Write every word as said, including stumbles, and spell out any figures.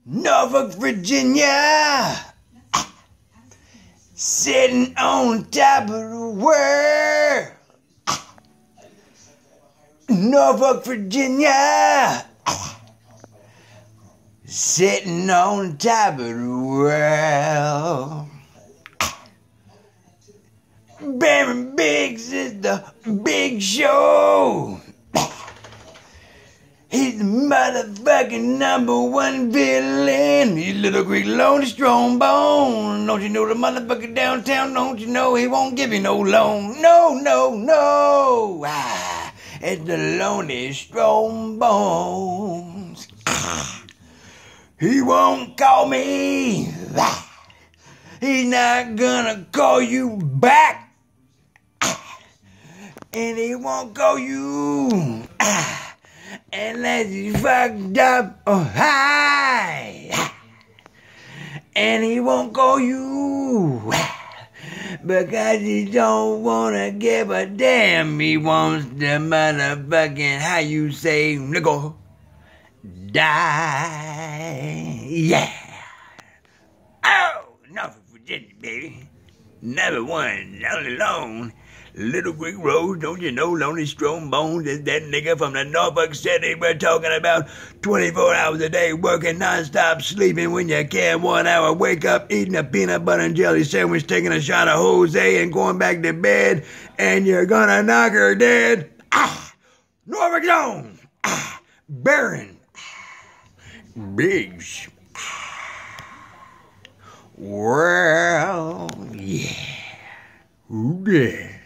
Norfolk, Virginia, sitting on top of the world. Norfolk, Virginia, sitting on top of the world. Baron Biggs is the big show. He's the motherfucking number one villain. He's Little Greek Lonely Strong Bone. Don't you know the motherfucker downtown? Don't you know he won't give you no loan? No, no, no. Ah, it's the Lonely Strong Bones. Ah, he won't call me. Ah, he's not gonna call you back. Ah, and he won't call you. Ah, unless he's fucked up or high. And he won't call you because he don't wanna give a damn. He wants the motherfucking, how you say, nigga, die. Yeah. Oh, Norfolk, Virginia, baby. Number one, all alone. Little Greek Rose, don't you know Lonely Strong Bones is that nigga from the Norfolk City we're talking about? twenty-four hours a day, working non-stop, sleeping when you can, one hour, wake up, eating a peanut butter and jelly sandwich, taking a shot of Jose and going back to bed, and you're gonna knock her dead. Ah! Norfolk Jones! Ah! Baron! Biggs! Well, yeah. Ooh, yeah.